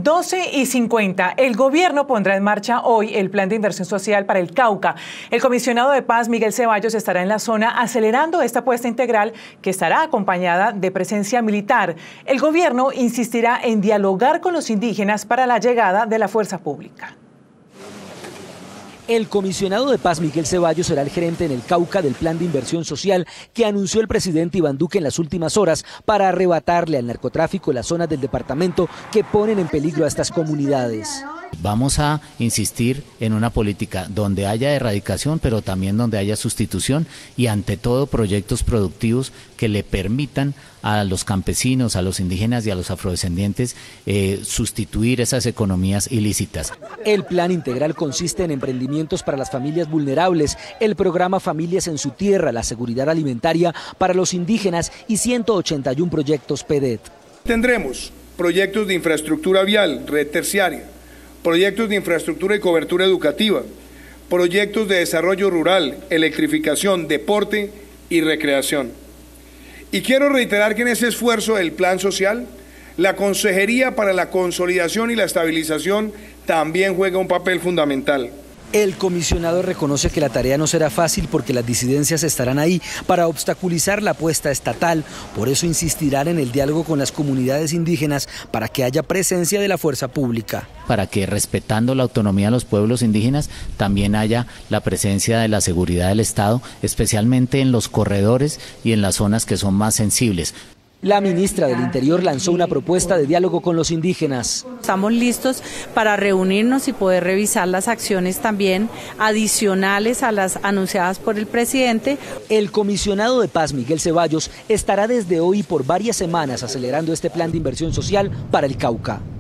12:50. El gobierno pondrá en marcha hoy el plan de inversión social para el Cauca. El comisionado de paz, Miguel Ceballos, estará en la zona acelerando esta puesta integral que estará acompañada de presencia militar. El gobierno insistirá en dialogar con los indígenas para la llegada de la fuerza pública. El comisionado de paz, Miguel Ceballos, será el gerente en el Cauca del plan de inversión social que anunció el presidente Iván Duque en las últimas horas para arrebatarle al narcotráfico las zonas del departamento que ponen en peligro a estas comunidades. Vamos a insistir en una política donde haya erradicación, pero también donde haya sustitución y ante todo proyectos productivos que le permitan a los campesinos, a los indígenas y a los afrodescendientes sustituir esas economías ilícitas. El plan integral consiste en emprendimientos para las familias vulnerables, el programa Familias en su Tierra, la seguridad alimentaria para los indígenas y 181 proyectos PEDET. Tendremos proyectos de infraestructura vial, red terciaria, proyectos de infraestructura y cobertura educativa, proyectos de desarrollo rural, electrificación, deporte y recreación. Y quiero reiterar que en ese esfuerzo del plan social, la Consejería para la Consolidación y la Estabilización también juega un papel fundamental. El comisionado reconoce que la tarea no será fácil porque las disidencias estarán ahí para obstaculizar la apuesta estatal. Por eso insistirán en el diálogo con las comunidades indígenas para que haya presencia de la fuerza pública. Para que, respetando la autonomía de los pueblos indígenas, también haya la presencia de la seguridad del Estado, especialmente en los corredores y en las zonas que son más sensibles. La ministra del Interior lanzó una propuesta de diálogo con los indígenas. Estamos listos para reunirnos y poder revisar las acciones también adicionales a las anunciadas por el presidente. El comisionado de paz, Miguel Ceballos, estará desde hoy por varias semanas acelerando este plan de inversión social para el Cauca.